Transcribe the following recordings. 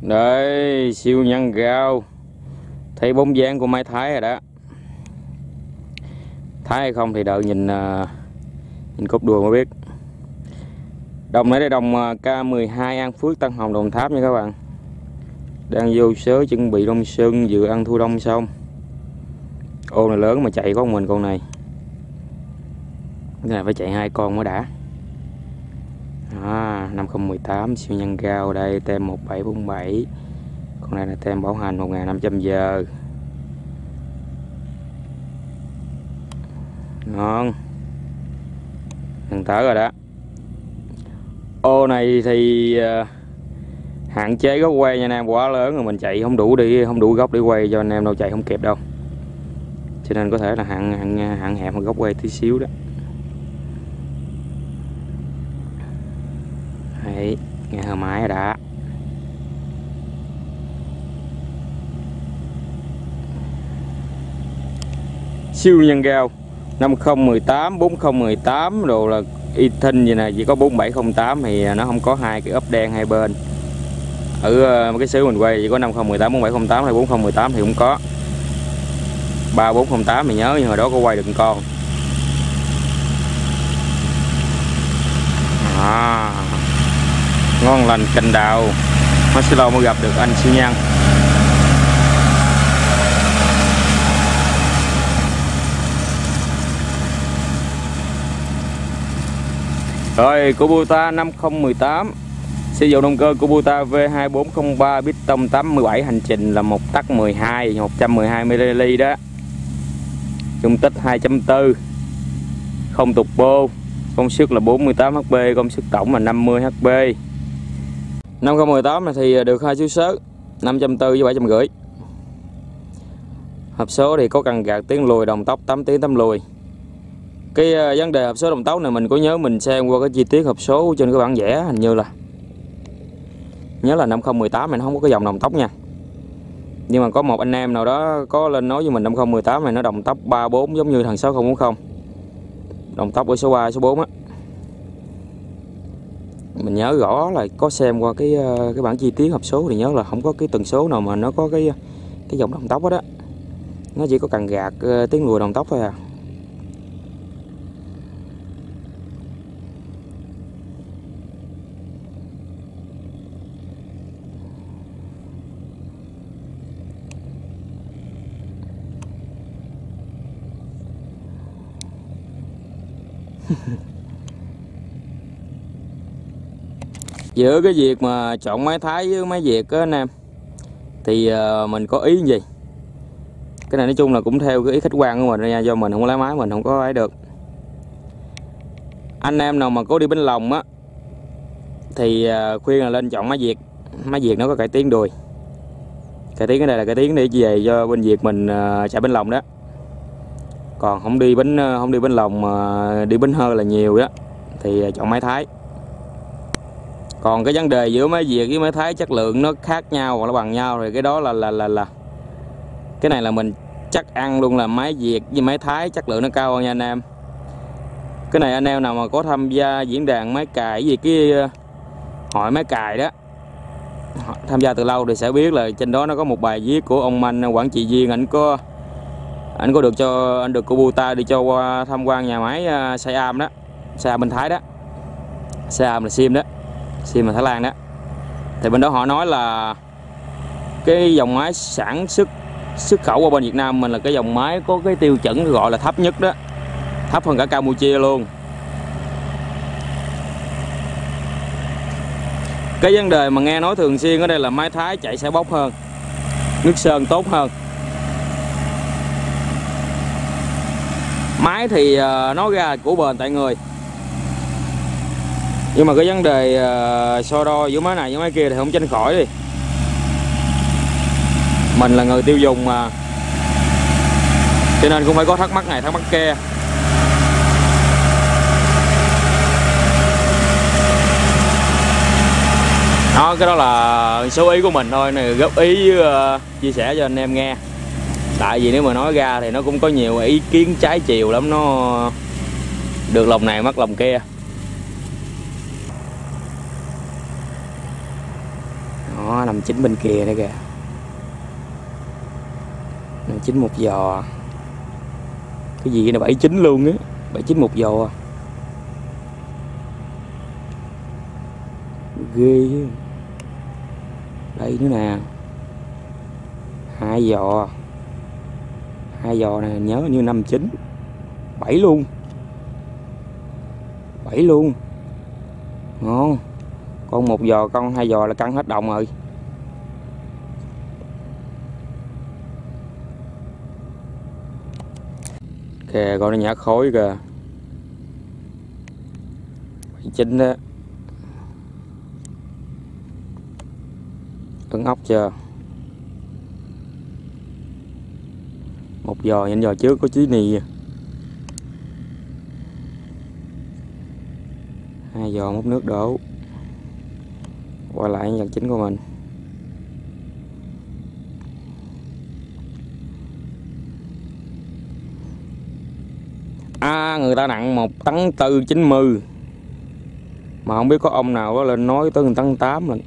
Đây, siêu nhân gao. Thấy bóng dáng của máy Thái rồi đó. Thái hay không thì đợi nhìn cốt đùa mới biết. Đồng này đây đồng K12 An Phước Tân Hồng Đồng Tháp nha các bạn. Đang vô sớ chuẩn bị đông xuân, vừa ăn thu đông xong. Ô này lớn mà chạy có mình con này. Cái này phải chạy 2 con mới đã. 5018 siêu nhân gao đây, tem 1747. Con này là tem bảo hành 1500 giờ. Ngon. Thằng tớ rồi đó. Ô này thì hạn chế góc quay nha anh em, quá lớn rồi mình chạy không đủ góc để quay cho anh em đâu, chạy không kịp đâu. Cho nên có thể là hạn hẹp góc quay tí xíu đó. Đấy, nghe hờ máy rồi đã. Siêu nhân gao 5018, 4018 đồ là y thinh vậy nè, chỉ có 4708 thì nó không có hai cái ốp đen hai bên. Ở cái xứ mình quay chỉ có 5018, 4708 hay 4018 thì cũng có. 3408 thì nhớ, nhưng hồi đó có quay được một con. Ngon lành cành đào. Mới lâu mới gặp được anh siêu nhân. Rồi Kubota 5018 sử dụng động cơ Kubota V2403 piston 87, hành trình là 1 tắc 12 112ml đó. Dung tích 2.4, không turbo, công suất là 48 HP, công suất tổng là 50 HP. 5018 này thì được 2 số sớ 540 với 750. Hộp số thì có cần gạt tiếng lùi, đồng tốc 8 tiếng 8 lùi. Cái vấn đề hộp số đồng tốc này mình có nhớ mình xem qua cái chi tiết hộp số trên cái bản vẽ, hình như là nhớ là 5018 này nó không có cái dòng đồng tốc nha. Nhưng mà có một anh em nào đó có lên nói với mình 5018 này nó đồng tốc 34 giống như thằng 6040. Đồng tốc ở số 3 số 4 á. Mình nhớ rõ là có xem qua cái bản chi tiết hộp số thì nhớ là không có cái tần số nào mà nó có cái dòng đồng tốc đó. Nó chỉ có cần gạt tiếng lùi đồng tốc thôi à. Giữa cái việc mà chọn máy Thái với máy Việt á anh em, thì mình có ý gì. Cái này nói chung là cũng theo cái ý khách quan của mình nha, do mình không có lái máy mình không có ấy được. Anh em nào mà có đi Bến Lồng á thì khuyên là lên chọn máy Việt. Máy Việt nó có cải tiến đùi. Cải tiến cái này là cải tiến để về do bên Việt mình chạy Bến Lồng đó. Còn không đi Bến Lồng mà đi Bến Hơi là nhiều đó thì chọn máy Thái. Còn cái vấn đề giữa máy Việt với máy Thái chất lượng nó khác nhau hoặc là bằng nhau thì cái đó là cái này là mình chắc ăn luôn là máy Việt với máy Thái chất lượng nó cao hơn nha anh em. Cái này anh em nào mà có tham gia diễn đàn máy cài gì cái hội máy cài đó, tham gia từ lâu thì sẽ biết là trên đó nó có một bài viết của ông anh quản trị viên, anh có được cho anh được Kubota đi cho qua tham quan nhà máy Siam đó, Siam bên Thái đó. Siam là Sim đó, Sim là Thái Lan đó. Thì bên đó họ nói là cái dòng máy sản xuất khẩu qua bên Việt Nam mình là cái dòng máy có cái tiêu chuẩn gọi là thấp nhất đó, thấp hơn cả Campuchia luôn. Cái vấn đề mà nghe nói thường xuyên ở đây là máy Thái chạy sẽ bốc hơn, nước sơn tốt hơn. Máy thì nó ra của bền tại người, nhưng mà cái vấn đề so đo giữa máy này với máy kia thì không tránh khỏi đi. Mình là người tiêu dùng mà, cho nên cũng phải có thắc mắc này thắc mắc kia. Đó, cái đó là số ý của mình thôi, này góp ý với, chia sẻ cho anh em nghe. Tại vì nếu mà nói ra thì nó cũng có nhiều ý kiến trái chiều lắm, nó được lòng này mất lòng kia. Đó, nằm 59 bên kia đây kìa. 59 một giò. Cái gì này 79 luôn á. 79 một giò. Ghê. Đây nữa nè. 2 giò. 2 giò này nhớ như 59. 7 luôn. 7 luôn. Ngon. Con 1 giò, con 2 giò là căng hết đồng rồi. Kìa con nó nhả khối kìa. 79 đó. Ấn ốc chưa? 1 giò, nhìn giò trước có chí nì. 2 giò múc nước đổ. Quay lại dàn chính của mình. Người ta nặng 1 tấn 4 90. Mà không biết có ông nào có lên nói tới 1 tấn 8 mình.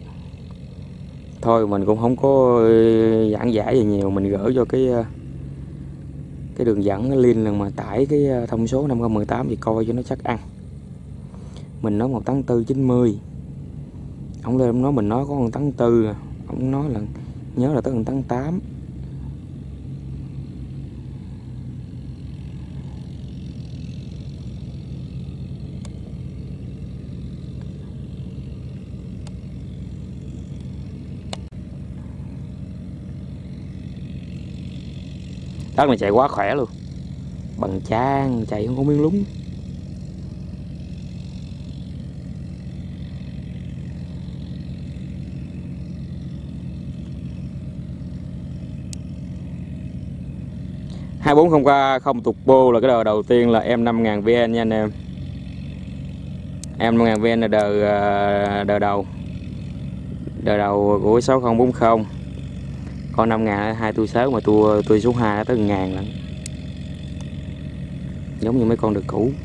Thôi mình cũng không có giảng giải gì nhiều, mình gửi cho cái đường dẫn cái link lần mà tải cái thông số 518 thì coi cho nó chắc ăn. Mình nói 1 tấn 4 90. Ông lên ông nói mình nói có 1 tấn 4, ông nói là nhớ là tới 1 tấn 8. Đất này chạy quá khỏe luôn. Bằng trang chạy không có miếng lúng. Hai 240K không turbo là cái đời đầu tiên là em 5000 VN nha anh em. Em 5000 VN là đời đầu. Đời đầu của 6040. Con 5000 hai tua sớm mà tua số 2 tới 1000 lận. Giống như mấy con đực cũ.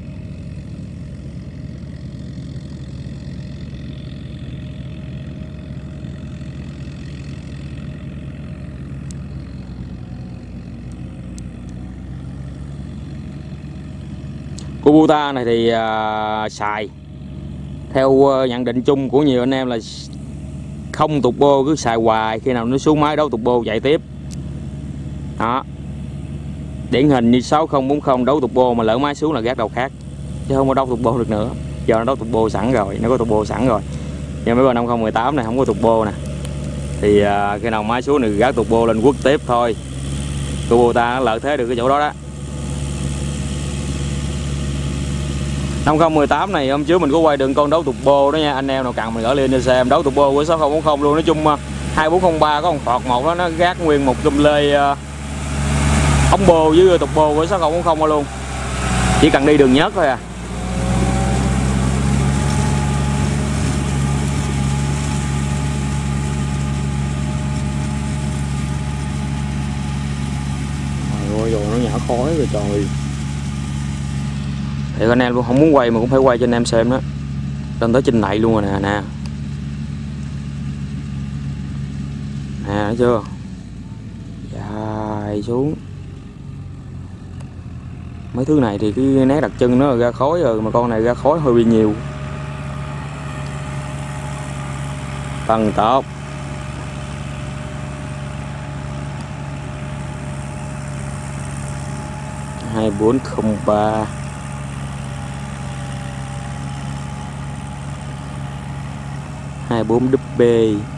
Kubota này thì xài theo nhận định chung của nhiều anh em là không turbo cứ xài hoài, khi nào nó xuống máy đấu turbo chạy tiếp. Đó. Điển hình như 6040 đấu turbo mà lỡ máy xuống là gác đầu khác, chứ không có đấu turbo được nữa. Giờ nó đấu turbo sẵn rồi, nó có turbo sẵn rồi. Nhưng mấy con 5018 này không có turbo nè. Thì khi nào máy xuống thì gác turbo lên quất tiếp thôi. Kubota nó lợi thế được cái chỗ đó đó. 5018 này hôm trước mình có quay đường con đấu turbo đó nha, anh em nào cần mình gửi lên cho xem. Đấu turbo của 6040 luôn. Nói chung 2403 có con Ford một đó, nó gác nguyên một chùm lê ống bô với turbo của 6040 luôn. Chỉ cần đi đường nhớt thôi à. Rồi nó nhả khói rồi trời. Thì anh em luôn không muốn quay mà cũng phải quay cho anh em xem đó. Lên tới trên này luôn rồi nè. Nè thấy chưa? Dài xuống. Mấy thứ này thì cái nét đặc trưng nó là ra khói rồi, mà con này ra khói hơi bị nhiều. Tăng tốc. Hai 2403 24 DB